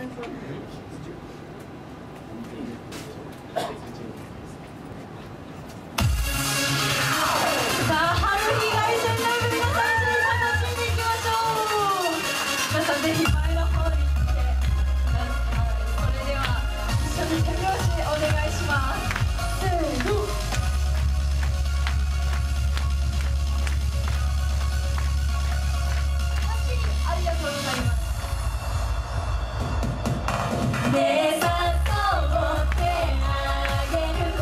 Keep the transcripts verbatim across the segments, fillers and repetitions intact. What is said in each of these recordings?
あ春日凱旋ライブ、皆さん一緒に楽しんでいきましょう。皆さんぜひ前の方に来てください。それでは一緒に手拍子お願いします。せーの。ありがとうございます。ねえさっそう手あげる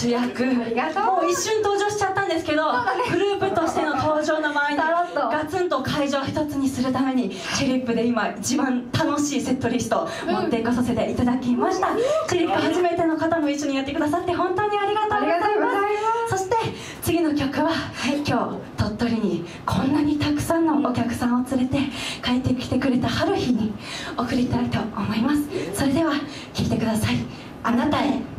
主役、もう一瞬登場しちゃったんですけど、グループとしての登場の前にガツンと会場を一つにするためにチェリップで今一番楽しいセットリストを持っていかさせていただきました。チェリップ初めての方も一緒にやってくださって本当にありがとうございます。そして次の曲は、はい、今日鳥取にこんなにたくさんのお客さんを連れて帰ってきてくれた春日に送りたいと思います。それでは聴いてください。あなたへ。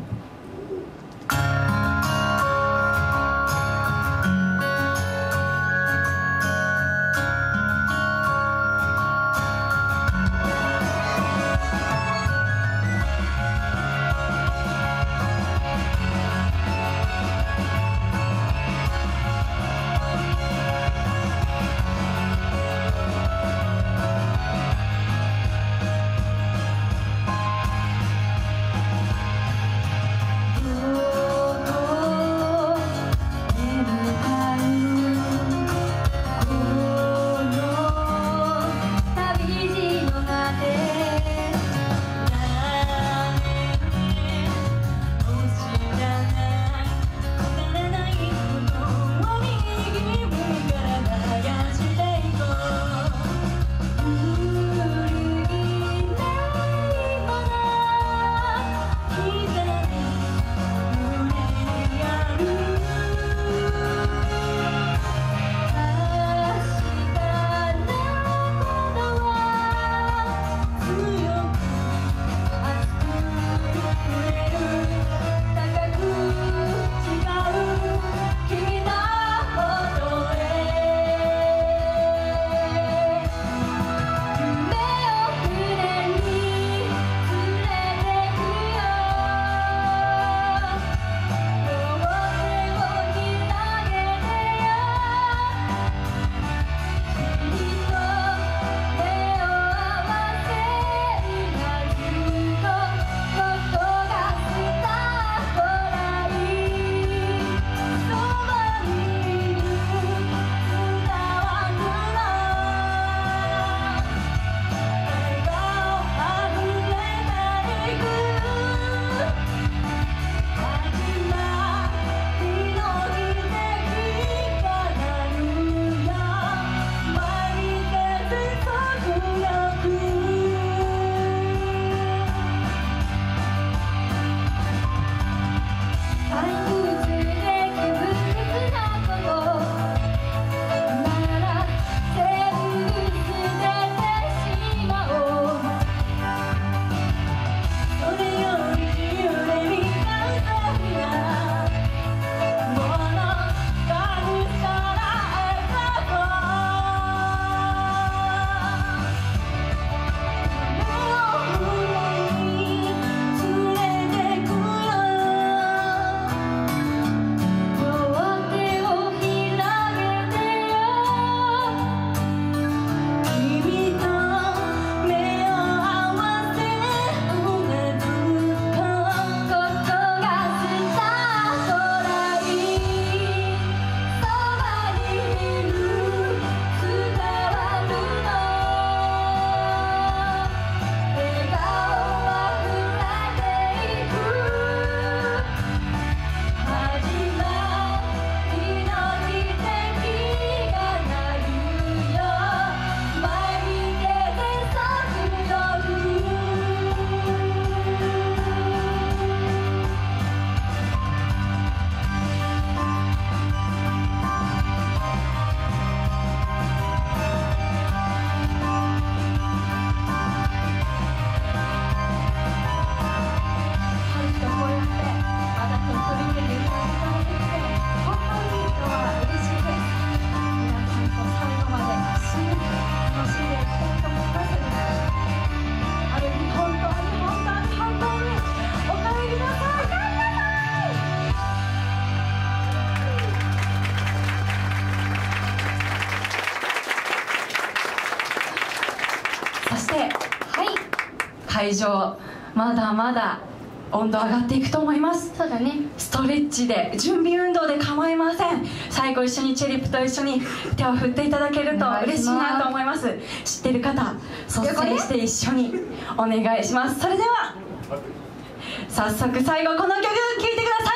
会場まだまだ温度上がっていくと思います。 そうだね。 ストレッチで準備運動で構いません。最後一緒にチェリップと一緒に手を振っていただけると嬉しいなと思います。知ってる方率先して一緒にお願いします。それでは早速最後この曲聴いてください。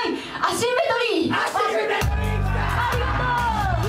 いアシンメトリー。アシンメトリー。ありがとう。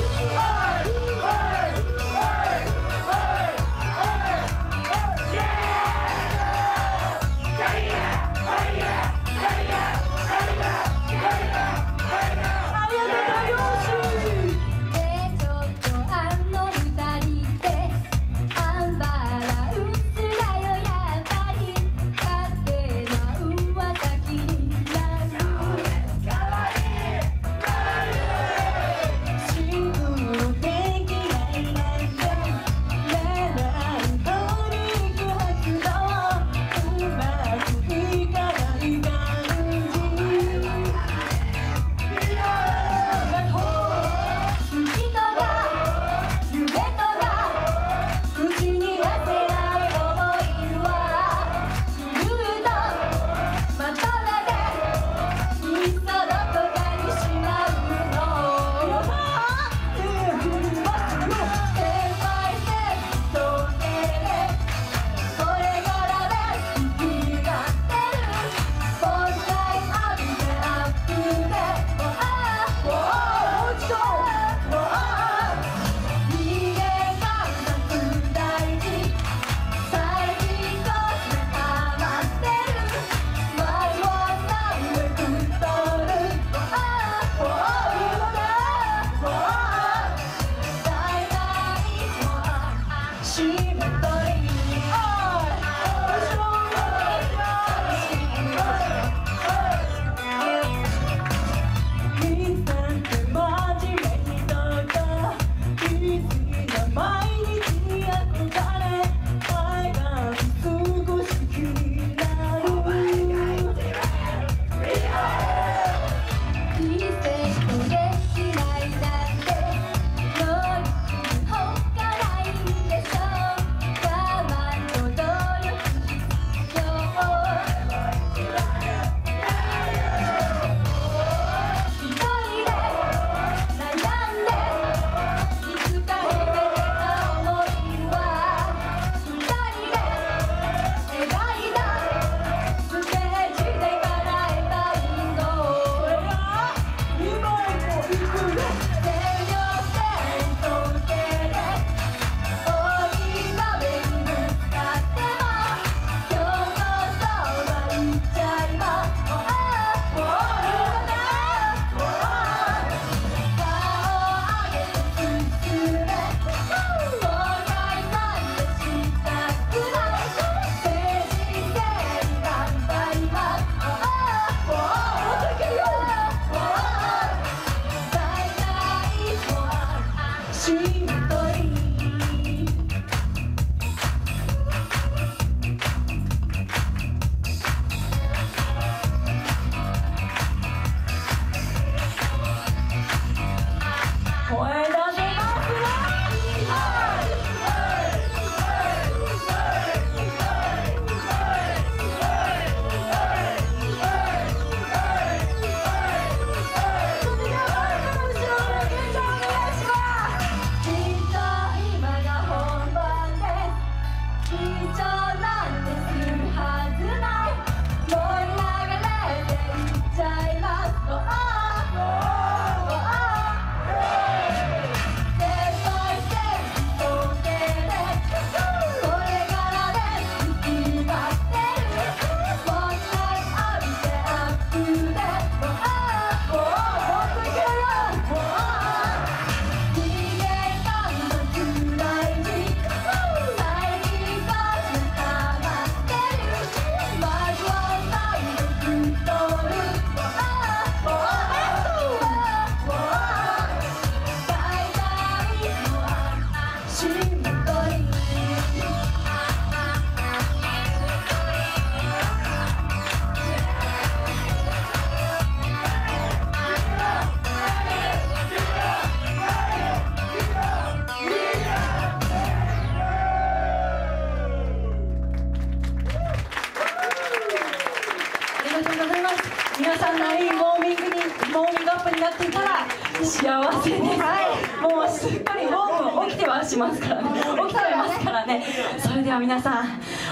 皆さんのいいウォーミングにウォーミングアップになっていたら幸せです、はい、もうすっかりウォーム起きてはしますからね起きてはいますからね。それでは皆さん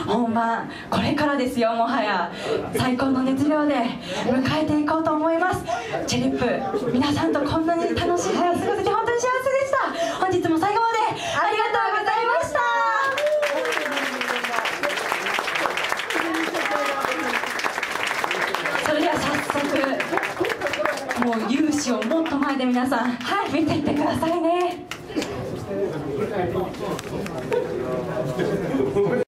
本番これからですよ。もはや最高の熱量で迎えていこうと思います。チェリップ皆さんとこんなに楽しい日を過ごせて本当に幸せでした。本日も最後までありがとうございました。それでは早速もう勇姿をもっと前で皆さん、はい、見ていってくださいね。